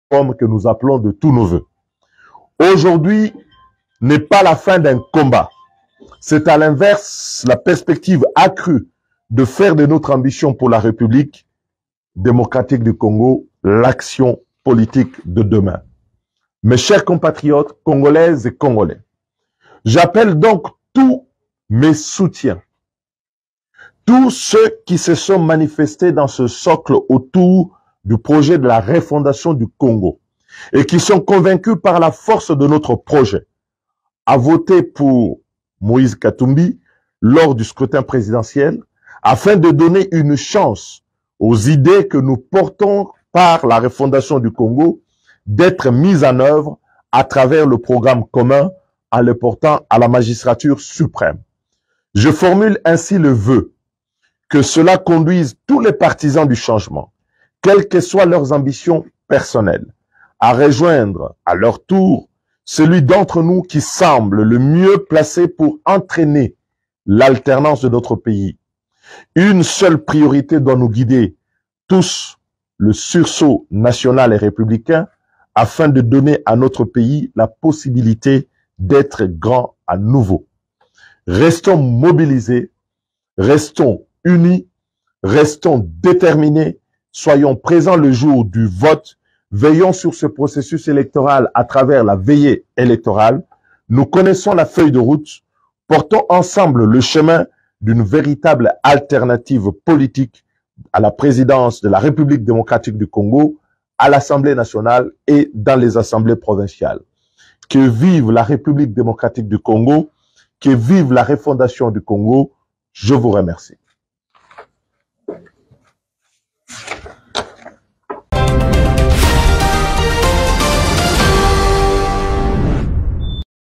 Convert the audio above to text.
que nous appelons de tous nos voeux. Aujourd'hui n'est pas la fin d'un combat. C'est à l'inverse la perspective accrue de faire de notre ambition pour la République démocratique du Congo l'action politique de demain. Mes chers compatriotes congolaises et congolais, j'appelle donc tous mes soutiens, tous ceux qui se sont manifestés dans ce socle autour du projet de la refondation du Congo et qui sont convaincus par la force de notre projet à voter pour Moïse Katumbi lors du scrutin présidentiel afin de donner une chance aux idées que nous portons par la refondation du Congo d'être mises en œuvre à travers le programme commun en le portant à la magistrature suprême. Je formule ainsi le vœu que cela conduise tous les partisans du changement, quelles que soient leurs ambitions personnelles, à rejoindre à leur tour celui d'entre nous qui semble le mieux placé pour entraîner l'alternance de notre pays. Une seule priorité doit nous guider tous, le sursaut national et républicain, afin de donner à notre pays la possibilité d'être grand à nouveau. Restons mobilisés, restons unis, restons déterminés, soyons présents le jour du vote, veillons sur ce processus électoral à travers la veillée électorale. Nous connaissons la feuille de route, portons ensemble le chemin d'une véritable alternative politique à la présidence de la République démocratique du Congo, à l'Assemblée nationale et dans les assemblées provinciales. Que vive la République démocratique du Congo, que vive la refondation du Congo. Je vous remercie.